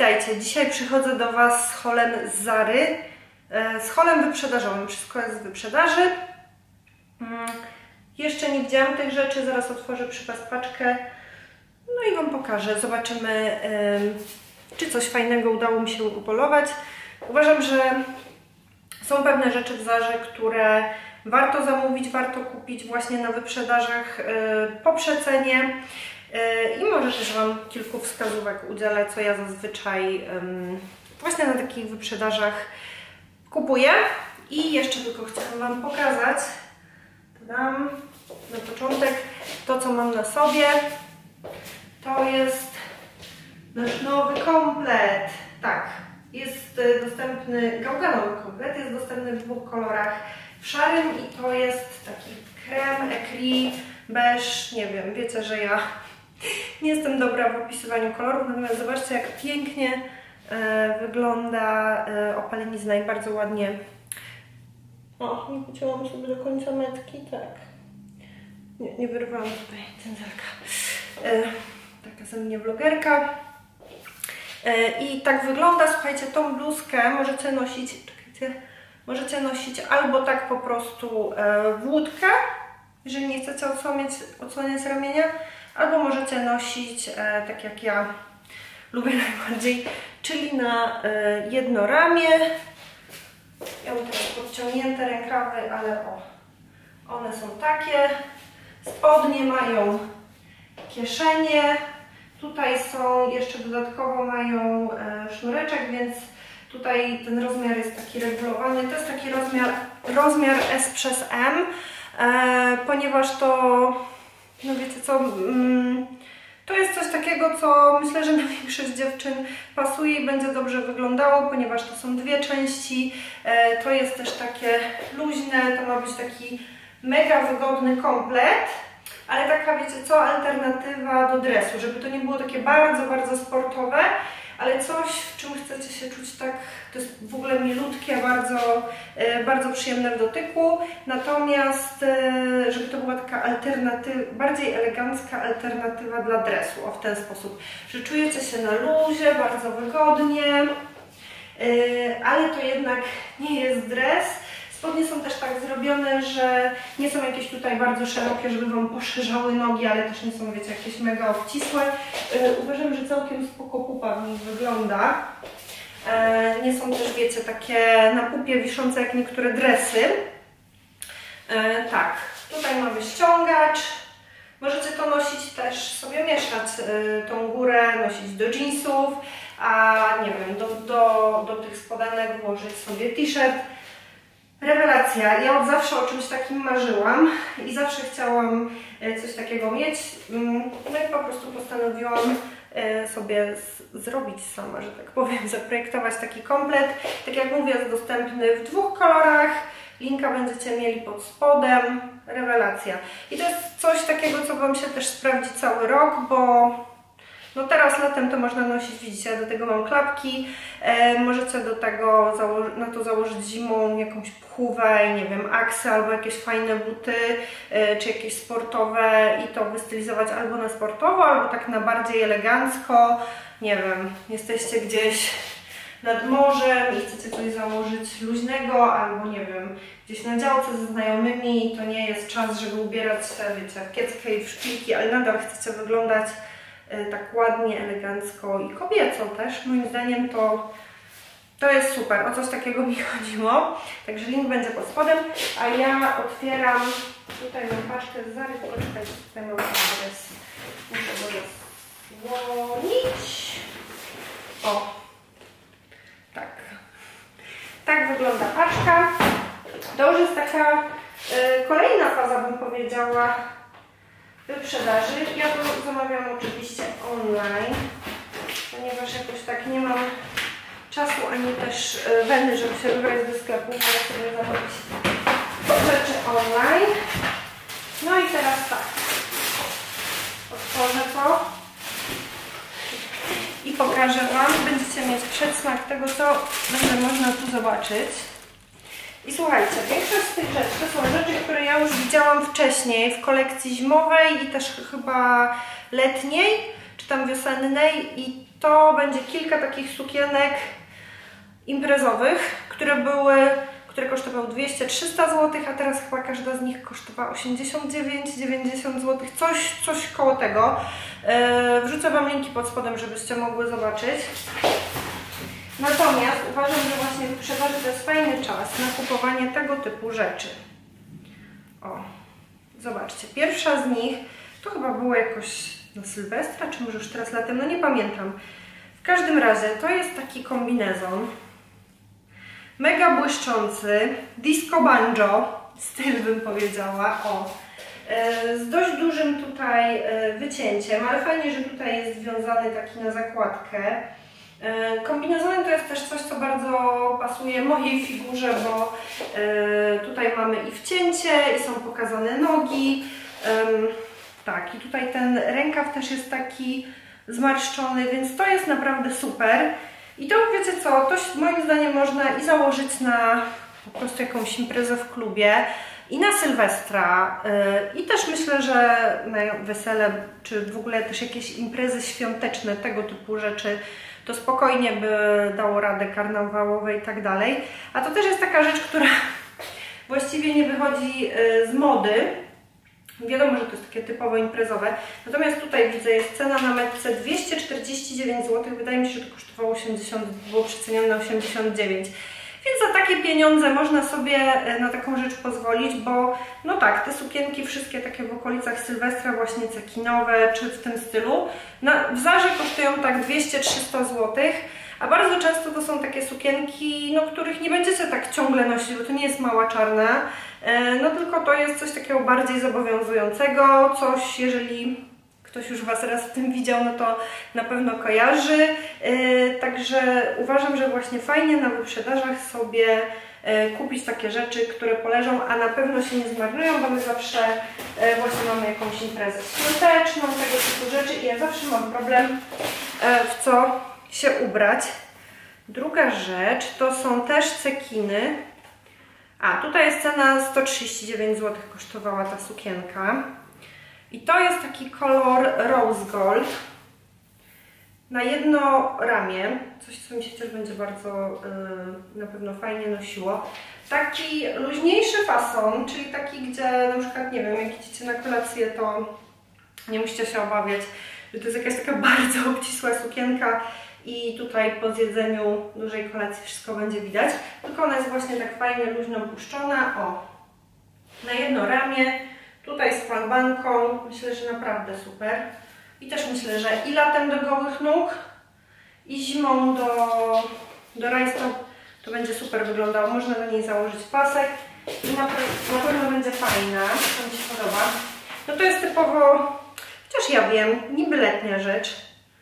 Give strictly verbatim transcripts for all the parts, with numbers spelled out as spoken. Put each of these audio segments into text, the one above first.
Witajcie, dzisiaj przychodzę do Was z haulem z Zary, z haulem wyprzedażowym, wszystko jest z wyprzedaży. Jeszcze nie widziałam tych rzeczy, zaraz otworzę przy Was paczkę, no i Wam pokażę, zobaczymy czy coś fajnego udało mi się upolować. Uważam, że są pewne rzeczy w Zarze, które warto zamówić, warto kupić właśnie na wyprzedażach po przecenie. I może też Wam kilku wskazówek udzielę, co ja zazwyczaj um, właśnie na takich wyprzedażach kupuję. I jeszcze tylko chciałam Wam pokazać, dam na początek to, co mam na sobie. To jest nasz nowy komplet. Tak, jest dostępny, gałganowy komplet, jest dostępny w dwóch kolorach, w szarym i to jest taki krem, ecri, beż, nie wiem, wiecie, że ja nie jestem dobra w opisywaniu kolorów, natomiast zobaczcie, jak pięknie e, wygląda e, opalenizna i bardzo ładnie. O, nie pocięłam sobie do końca metki, tak. Nie, nie wyrwałam tutaj cędzelka. E, taka ze mnie vlogerka. E, I tak wygląda, słuchajcie, tą bluzkę możecie nosić, czekajcie, możecie nosić albo tak po prostu e, w łódkę, jeżeli nie chcecie odsłaniać, odsłaniać ramienia, albo możecie nosić, e, tak jak ja lubię najbardziej, czyli na e, jedno ramię. Ja mam teraz podciągnięte rękawy, ale o, one są takie. Spodnie mają kieszenie. Tutaj są, jeszcze dodatkowo mają e, sznureczek, więc tutaj ten rozmiar jest taki regulowany. To jest taki rozmiar, rozmiar S przez M, e, ponieważ to, no wiecie co, mm, to jest coś takiego, co myślę, że na większość dziewczyn pasuje i będzie dobrze wyglądało, ponieważ to są dwie części. E, to jest też takie luźne, to ma być taki mega wygodny komplet, ale taka, wiecie co, alternatywa do dresu, żeby to nie było takie bardzo, bardzo sportowe, ale coś, w czym chcecie się czuć tak, to jest w ogóle milutkie, bardzo, bardzo przyjemne w dotyku, natomiast żeby to była taka alternatywa, bardziej elegancka alternatywa dla dresu, o w ten sposób, że czujecie się na luzie, bardzo wygodnie, ale to jednak nie jest dres. Spodnie są też tak zrobione, że nie są jakieś tutaj bardzo szerokie, żeby Wam poszerzały nogi, ale też nie są, wiecie, jakieś mega obcisłe. Yy, uważam, że całkiem spoko pupa w nich wygląda. Yy, nie są też, wiecie, takie na pupie wiszące jak niektóre dresy. Yy, tak, tutaj mamy ściągacz. Możecie to nosić też, sobie mieszać yy, tą górę, nosić do jeansów, a nie wiem, do, do, do tych spodanek włożyć sobie t-shirt. Rewelacja. Ja od zawsze o czymś takim marzyłam i zawsze chciałam coś takiego mieć. No i po prostu postanowiłam sobie zrobić sama, że tak powiem, zaprojektować taki komplet. Tak jak mówię, jest dostępny w dwóch kolorach. Linka będziecie mieli pod spodem. Rewelacja. I to jest coś takiego, co Wam się też sprawdzi cały rok, bo no teraz latem to można nosić, widzicie, ja do tego mam klapki, e, możecie do tego na to założyć zimą jakąś pchówę, nie wiem, aksy albo jakieś fajne buty, e, czy jakieś sportowe i to wystylizować albo na sportowo, albo tak na bardziej elegancko, nie wiem, jesteście gdzieś nad morzem i chcecie coś założyć luźnego, albo nie wiem, gdzieś na działce ze znajomymi i to nie jest czas, żeby ubierać się, wiecie, w kieckę i w szpilki, ale nadal chcecie wyglądać tak ładnie, elegancko i kobieco też. Moim zdaniem to, to jest super. O coś takiego mi chodziło. Także link będzie pod spodem. A ja otwieram, tutaj mam paczkę z Zary, poczekajcie, tutaj mam adres. Muszę go zasłonić. O, tak. Tak wygląda paczka. To już jest taka y, kolejna faza, bym powiedziała, wyprzedaży. Ja to zamawiam oczywiście online, ponieważ jakoś tak nie mam czasu ani też weny, żeby się wybrać do sklepu, żeby sobie zamówić rzeczy online. No i teraz tak, otworzę to i pokażę Wam. Będziecie mieć przedsmak tego, co będzie można tu zobaczyć. I słuchajcie, większość z tych rzeczy to są rzeczy, które ja już widziałam wcześniej w kolekcji zimowej i też chyba letniej, czy tam wiosennej i to będzie kilka takich sukienek imprezowych, które były, które kosztowały dwieście trzysta złotych, a teraz chyba każda z nich kosztowała osiemdziesiąt dziewięć dziewięćdziesiąt złotych, coś, coś koło tego. Yy, wrzucę Wam linki pod spodem, żebyście mogły zobaczyć. Natomiast uważam, że właśnie wyprzedaży to jest fajny czas na kupowanie tego typu rzeczy. O, zobaczcie, pierwsza z nich to chyba było jakoś na Sylwestra, czy może już teraz latem, no nie pamiętam. W każdym razie to jest taki kombinezon mega błyszczący, disco banjo styl bym powiedziała, o, z dość dużym tutaj wycięciem, ale fajnie, że tutaj jest związany taki na zakładkę. Kombinezony to jest też coś, co bardzo pasuje mojej figurze, bo tutaj mamy i wcięcie, i są pokazane nogi. Tak, i tutaj ten rękaw też jest taki zmarszczony, więc to jest naprawdę super. I to, wiecie co, to moim zdaniem można i założyć na po prostu jakąś imprezę w klubie, i na Sylwestra, yy, i też myślę, że na wesele, czy w ogóle też jakieś imprezy świąteczne, tego typu rzeczy, to spokojnie by dało radę, karnawałowe i tak dalej. A to też jest taka rzecz, która właściwie nie wychodzi yy, z mody. Wiadomo, że to jest takie typowo imprezowe. Natomiast tutaj widzę, jest cena na metce dwieście czterdzieści dziewięć złotych. Wydaje mi się, że to kosztowało osiemdziesiąt, było przecenione na osiemdziesiąt dziewięć. Więc za takie pieniądze można sobie na taką rzecz pozwolić, bo no tak, te sukienki wszystkie takie w okolicach Sylwestra, właśnie cekinowe czy w tym stylu, na, w Zarze kosztują tak dwieście trzysta złotych, a bardzo często to są takie sukienki, no, których nie będziecie tak ciągle nosić, bo to nie jest mała czarna, no tylko to jest coś takiego bardziej zobowiązującego, coś, jeżeli ktoś już Was raz w tym widział, no to na pewno kojarzy. Yy, także uważam, że właśnie fajnie na wyprzedażach sobie yy, kupić takie rzeczy, które poleżą, a na pewno się nie zmarnują, bo my zawsze yy, właśnie mamy jakąś imprezę świąteczną, tego typu rzeczy i ja zawsze mam problem, yy, w co się ubrać. Druga rzecz to są też cekiny. A, tutaj jest cena sto trzydzieści dziewięć złotych kosztowała ta sukienka. I to jest taki kolor rose gold na jedno ramię, coś, co mi się też będzie bardzo yy, na pewno fajnie nosiło. Taki luźniejszy fason, czyli taki, gdzie na przykład, nie wiem, jak idziecie na kolację, to nie musicie się obawiać, że to jest jakaś taka bardzo obcisła sukienka i tutaj po zjedzeniu dużej kolacji wszystko będzie widać, tylko ona jest właśnie tak fajnie luźno puszczona, o, na jedno ramię. Tutaj z falbanką, myślę, że naprawdę super. I też myślę, że i latem do gołych nóg, i zimą do, do rajstop to będzie super wyglądało. Można do niej założyć pasek i na, na pewno będzie fajna, to mi się podoba. No to jest typowo, chociaż ja wiem, niby letnia rzecz.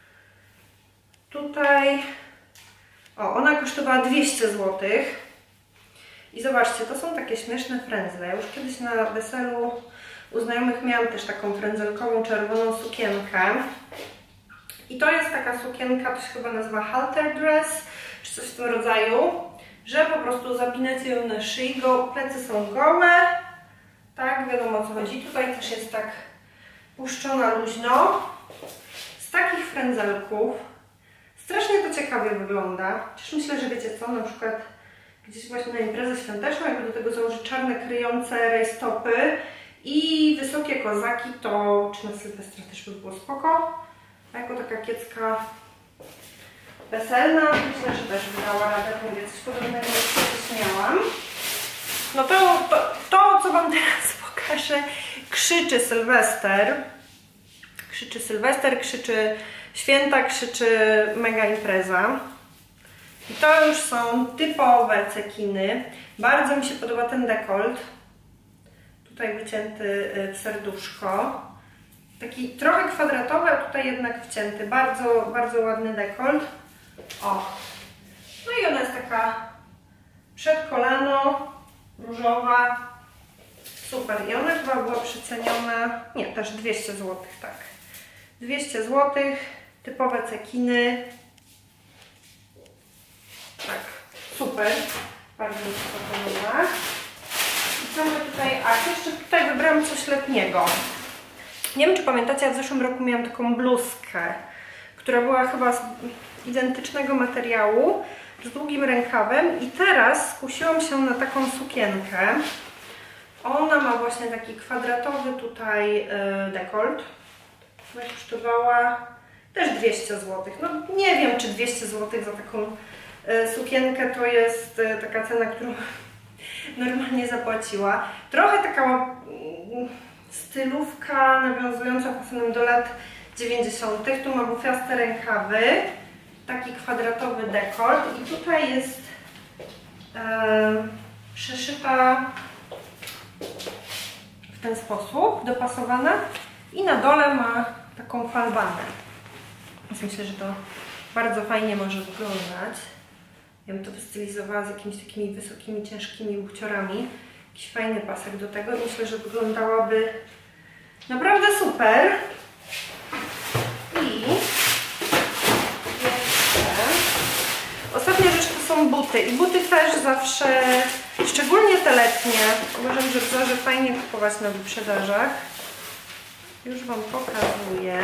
Tutaj, o, ona kosztowała dwieście złotych. I zobaczcie, to są takie śmieszne frędzle. Ja już kiedyś na weselu u znajomych miałam też taką frędzelkową czerwoną sukienkę. I to jest taka sukienka, to się chyba nazywa halter dress, czy coś w tym rodzaju, że po prostu zapinacie ją na szyi, go, plecy są gołe, tak, wiadomo o co chodzi. Tutaj też jest tak puszczona luźno, z takich frędzelków. Strasznie to ciekawie wygląda, chociaż myślę, że wiecie co, na przykład gdzieś właśnie na imprezę świąteczną, jakby do tego założyć czarne kryjące rajstopy i wysokie kozaki, to czy na Sylwestra też by było spoko. A jako taka kiecka weselna, myślę, że też by dała radę, mówię, coś podobnego jak kiedyś miałam. No to, to, to, co Wam teraz pokażę, krzyczy Sylwester. Krzyczy Sylwester, krzyczy święta, krzyczy mega impreza. I to już są typowe cekiny. Bardzo mi się podoba ten dekolt. Tutaj wycięty w serduszko. Taki trochę kwadratowy, a tutaj jednak wcięty. Bardzo, bardzo ładny dekolt. O! No i ona jest taka przed kolano, różowa. Super. I ona chyba była przeceniona, nie, też dwieście złotych, tak. dwieście złotych, typowe cekiny. Tak, super. Bardzo mi się to podoba. I co my tutaj, a jeszcze tutaj wybrałam coś letniego. Nie wiem, czy pamiętacie, ja w zeszłym roku miałam taką bluzkę, która była chyba z identycznego materiału, z długim rękawem i teraz skusiłam się na taką sukienkę. Ona ma właśnie taki kwadratowy tutaj dekolt. Ona kosztowała też dwieście złotych. No nie wiem, czy dwieście złotych za taką sukienkę to jest taka cena, którą normalnie zapłaciła. Trochę taka stylówka nawiązująca pasonem do lat dziewięćdziesiątych. Tu ma bufiaste rękawy, taki kwadratowy dekolt i tutaj jest e, przeszyta w ten sposób, dopasowana i na dole ma taką falbanę. Więc myślę, że to bardzo fajnie może wyglądać. Ja bym to wystylizowała z jakimiś takimi wysokimi, ciężkimi buciorami. Jakiś fajny pasek do tego i myślę, że wyglądałaby naprawdę super. I jeszcze ostatnia rzecz to są buty. I buty też zawsze, szczególnie te letnie, uważam, że w Zarze fajnie kupować na wyprzedażach. Już Wam pokazuję.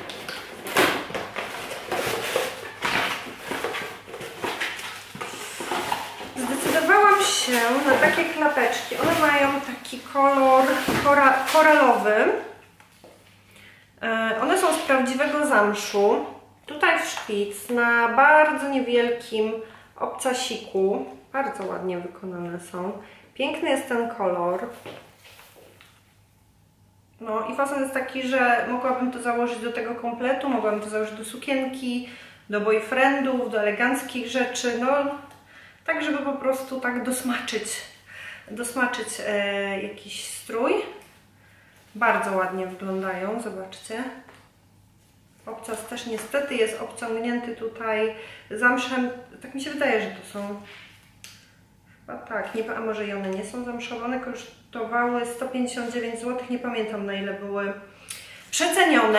Zdecydowałam się na takie klapeczki. One mają taki kolor kora, koralowy. One są z prawdziwego zamszu. Tutaj w szpic, na bardzo niewielkim obcasiku. Bardzo ładnie wykonane są. Piękny jest ten kolor. No i fason jest taki, że mogłabym to założyć do tego kompletu, mogłabym to założyć do sukienki, do boyfriendów, do eleganckich rzeczy. No, tak, żeby po prostu tak dosmaczyć, dosmaczyć e, jakiś strój. Bardzo ładnie wyglądają, zobaczcie. Obcas też niestety jest obciągnięty tutaj zamszem. Tak mi się wydaje, że to są... Chyba tak, nie, a może i one nie są zamszowane. Kosztowały sto pięćdziesiąt dziewięć złotych. Nie pamiętam, na ile były przecenione.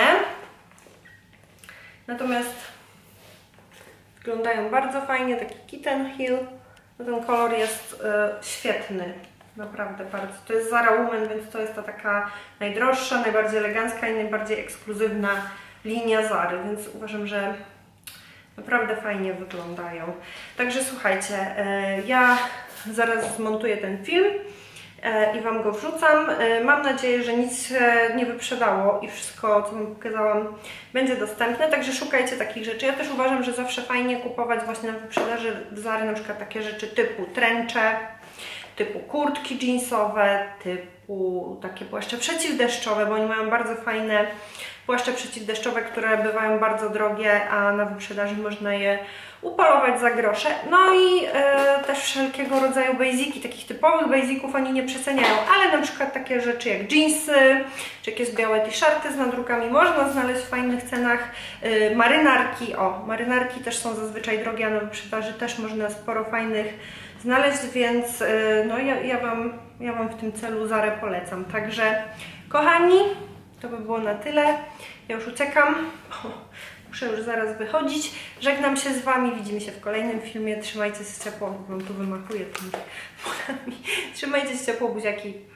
Natomiast wyglądają bardzo fajnie. Taki kitten heel. No ten kolor jest y, świetny. Naprawdę bardzo. To jest Zara Woman, więc to jest ta taka najdroższa, najbardziej elegancka i najbardziej ekskluzywna linia Zary, więc uważam, że naprawdę fajnie wyglądają. Także słuchajcie, ja zaraz zmontuję ten film i Wam go wrzucam. Mam nadzieję, że nic nie wyprzedało i wszystko, co Wam pokazałam, będzie dostępne, także szukajcie takich rzeczy. Ja też uważam, że zawsze fajnie kupować właśnie na wyprzedaży w Zary na przykład takie rzeczy typu tręcze, typu kurtki jeansowe, typu takie płaszcze przeciwdeszczowe, bo oni mają bardzo fajne płaszcze przeciwdeszczowe, które bywają bardzo drogie, a na wyprzedaży można je upolować za grosze. No i e, też wszelkiego rodzaju basiki, takich typowych basiców oni nie przeceniają, ale na przykład takie rzeczy jak jeansy, czy jakieś białe t-shirty z nadrukami można znaleźć w fajnych cenach. E, marynarki, o, marynarki też są zazwyczaj drogie, a na wyprzedaży też można sporo fajnych znaleźć, więc e, no ja, ja, wam, ja Wam w tym celu Zarę polecam. Także kochani, to by było na tyle. Ja już uciekam. Muszę już zaraz wychodzić. Żegnam się z Wami. Widzimy się w kolejnym filmie. Trzymajcie się ciepło. Wam tu wymachuję tymi polami. Trzymajcie się ciepło, buziaki.